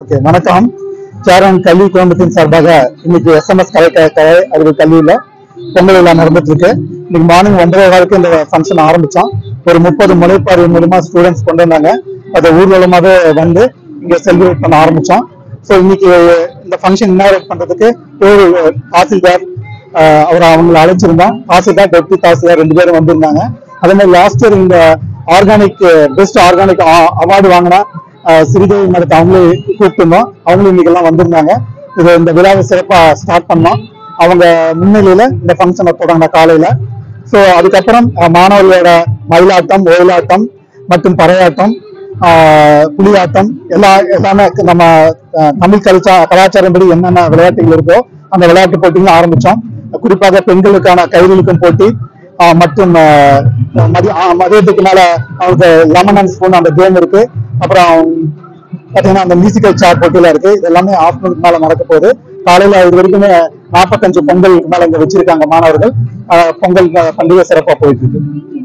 Okay, வணக்கம். சேரன் கல்வி குடும்பத்தின் சார்பாக இன்னைக்கு SMS கலை அறிவு கல்வியில பொங்கல் விழா நடந்துட்டு இருக்கு. இன்னைக்கு மார்னிங் 9:15 இந்த ஃபங்க்ஷன் ஆரம்பிச்சோம். ஒரு 30 முளைப்பாரி மூலமா ஸ்டூடெண்ட்ஸ் கொண்டு வந்தாங்க. அதை ஊர்வலமாக வந்து இங்க செலிப்ரேட் பண்ண ஆரம்பிச்சோம். ஸோ இன்னைக்கு இந்த ஃபங்க்ஷன் இன்னாரேட் பண்றதுக்கு ஒரு தாசில்தார் அவங்களை அழைச்சிருந்தோம். தாசில்தார், டெப்டி தாசில்தார் 2 பேரும் வந்திருந்தாங்க. அதே மாதிரி லாஸ்ட் இயர் இந்த ஆர்கானிக் பெஸ்ட் ஆர்கானிக் அவார்டு வாங்கினா ஸ்ரீதேவி மேடத்தை அவங்களே கூப்பிட்டுருந்தோம். அவங்களும் இன்னைக்கு எல்லாம் வந்திருந்தாங்க. இந்த விழாவை சிறப்பா ஸ்டார்ட் பண்ணோம். அவங்க முன்னிலையில இந்த ஃபங்க்ஷனை தொடங்கின காலையில. ஸோ அதுக்கப்புறம் மாணவர்களோட மயிலாட்டம், ஒயிலாட்டம் மற்றும் பறையாட்டம், புலியாட்டம் எல்லாமே நம்ம தமிழ் கலாச்சாரப்படி என்னென்ன விளையாட்டுகள் இருக்கோ அந்த விளையாட்டு போட்டிகளும் ஆரம்பிச்சோம். குறிப்பாக பெண்களுக்கான கைவிழுக்கும் போட்டி மற்றும் மதியத்துக்கு மேல அவங்களுக்கு லெமன் அண்ட் ஸ்பூன் அந்த கேம் இருக்கு. அப்புறம் பாத்தீங்கன்னா அந்த மியூசிக்கல் சேர் போட்டியில இருக்கு. இது எல்லாமே ஆஃப்டர்நூன் மேல நடக்க போகுது. காலையில இது வரைக்குமே 45 பொங்கல் மேல இங்க வச்சிருக்காங்க மாணவர்கள். பொங்கல் பண்டிகை சிறப்பா போயிட்டு இருக்கு.